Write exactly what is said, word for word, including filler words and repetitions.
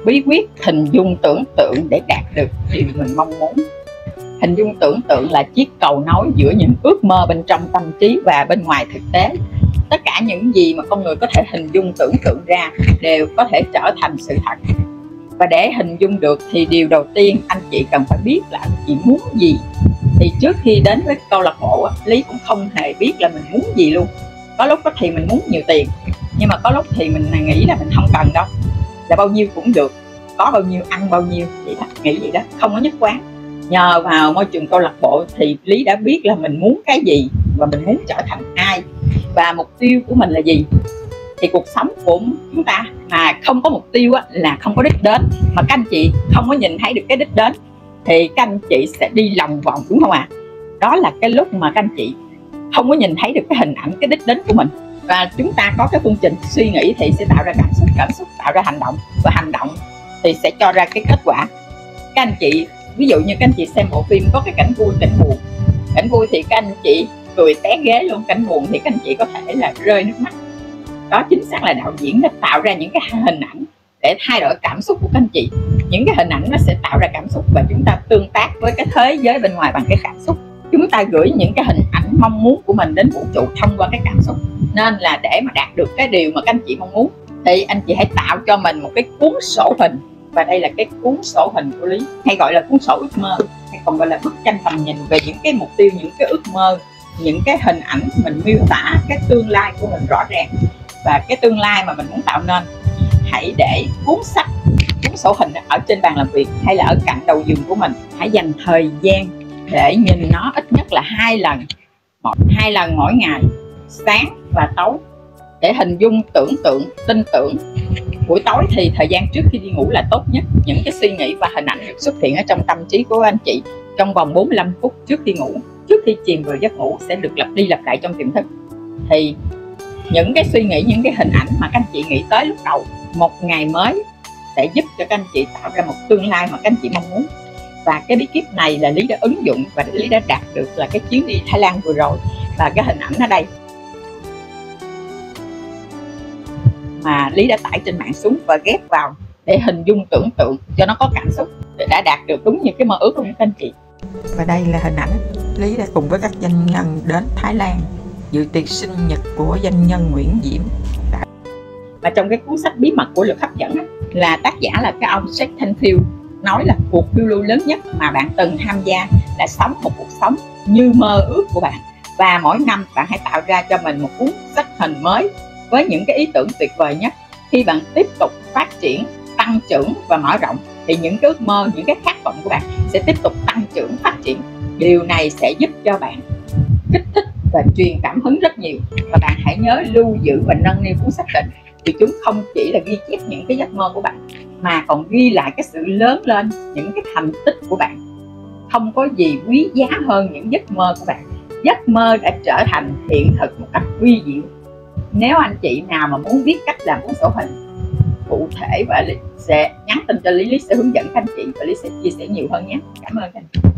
bí quyết hình dung tưởng tượng để đạt được điều mình mong muốn. Hình dung tưởng tượng là chiếc cầu nối giữa những ước mơ bên trong tâm trí và bên ngoài thực tế. Tất cả những gì mà con người có thể hình dung tưởng tượng ra đều có thể trở thành sự thật. Và để hình dung được thì điều đầu tiên anh chị cần phải biết là anh chị muốn gì. Thì trước khi đến với câu lạc bộ, Lý cũng không hề biết là mình muốn gì luôn. Có lúc thì mình muốn nhiều tiền, nhưng mà có lúc thì mình nghĩ là mình không cần đâu, là bao nhiêu cũng được, có bao nhiêu ăn bao nhiêu, vậy đó, nghĩ vậy đó, không có nhất quán. Nhờ vào môi trường câu lạc bộ thì Lý đã biết là mình muốn cái gì và mình muốn trở thành ai và mục tiêu của mình là gì. Thì cuộc sống của chúng ta mà không có mục tiêu là không có đích đến, mà các anh chị không có nhìn thấy được cái đích đến thì các anh chị sẽ đi lòng vòng, đúng không ạ? À? Đó là cái lúc mà các anh chị không có nhìn thấy được cái hình ảnh, cái đích đến của mình. Và chúng ta có cái phương trình suy nghĩ thì sẽ tạo ra cảm xúc, cảm xúc tạo ra hành động, và hành động thì sẽ cho ra cái kết quả. Các anh chị, ví dụ như các anh chị xem bộ phim có cái cảnh vui, cảnh buồn. Cảnh vui thì các anh chị cười té ghế luôn, cảnh buồn thì các anh chị có thể là rơi nước mắt. Đó chính xác là đạo diễn đã tạo ra những cái hình ảnh để thay đổi cảm xúc của các anh chị. Những cái hình ảnh nó sẽ tạo ra cảm xúc và chúng ta tương tác với cái thế giới bên ngoài bằng cái cảm xúc. Chúng ta gửi những cái hình ảnh mong muốn của mình đến vũ trụ thông qua cái cảm xúc. Nên là để mà đạt được cái điều mà các anh chị mong muốn thì anh chị hãy tạo cho mình một cái cuốn sổ hình. Và đây là cái cuốn sổ hình của Lý, hay gọi là cuốn sổ ước mơ, hay còn gọi là bức tranh tầm nhìn về những cái mục tiêu, những cái ước mơ, những cái hình ảnh mình miêu tả cái tương lai của mình rõ ràng và cái tương lai mà mình muốn tạo nên. Hãy để cuốn sách, cuốn sổ hình ở trên bàn làm việc hay là ở cạnh đầu giường của mình. Hãy dành thời gian để nhìn nó ít nhất là hai lần, một hai lần mỗi ngày, sáng và tối, để hình dung, tưởng tượng, tin tưởng. Buổi tối thì thời gian trước khi đi ngủ là tốt nhất. Những cái suy nghĩ và hình ảnh được xuất hiện ở trong tâm trí của anh chị trong vòng bốn mươi lăm phút trước khi ngủ, trước khi chìm vào giấc ngủ sẽ được lặp đi lặp lại trong tiềm thức. Thì những cái suy nghĩ, những cái hình ảnh mà các anh chị nghĩ tới lúc đầu một ngày mới sẽ giúp cho các anh chị tạo ra một tương lai mà các anh chị mong muốn. Và cái bí kíp này là Lý đã ứng dụng và Lý đã đạt được là cái chuyến đi Thái Lan vừa rồi. Và cái hình ảnh ở đây mà Lý đã tải trên mạng xuống và ghép vào để hình dung tưởng tượng cho nó có cảm xúc, để đã đạt được đúng như cái mơ ước của các anh chị. Và đây là hình ảnh Lý đã cùng với các doanh nhân đến Thái Lan dự tiệc sinh nhật của doanh nhân Nguyễn Diễm. Và trong cái cuốn sách Bí mật của lực hấp dẫn là tác giả là cái ông Jack Canfield nói là cuộc phiêu lưu lớn nhất mà bạn từng tham gia là sống một cuộc sống như mơ ước của bạn. Và mỗi năm bạn hãy tạo ra cho mình một cuốn sách hình mới với những cái ý tưởng tuyệt vời nhất. Khi bạn tiếp tục phát triển, tăng trưởng và mở rộng thì những cái ước mơ, những cái khát vọng của bạn sẽ tiếp tục tăng trưởng, phát triển. Điều này sẽ giúp cho bạn kích thích và truyền cảm hứng rất nhiều. Và bạn hãy nhớ lưu giữ và nâng niu cuốn sách này, vì chúng không chỉ là ghi chép những cái giấc mơ của bạn mà còn ghi lại cái sự lớn lên, những cái thành tích của bạn. Không có gì quý giá hơn những giấc mơ của bạn. Giấc mơ đã trở thành hiện thực một cách vi diệu. Nếu anh chị nào mà muốn biết cách làm cuốn sổ hình cụ thể và Lý sẽ nhắn tin cho Lý, Lý sẽ hướng dẫn các anh chị và Lý sẽ chia sẻ nhiều hơn nhé. Cảm ơn các anh chị.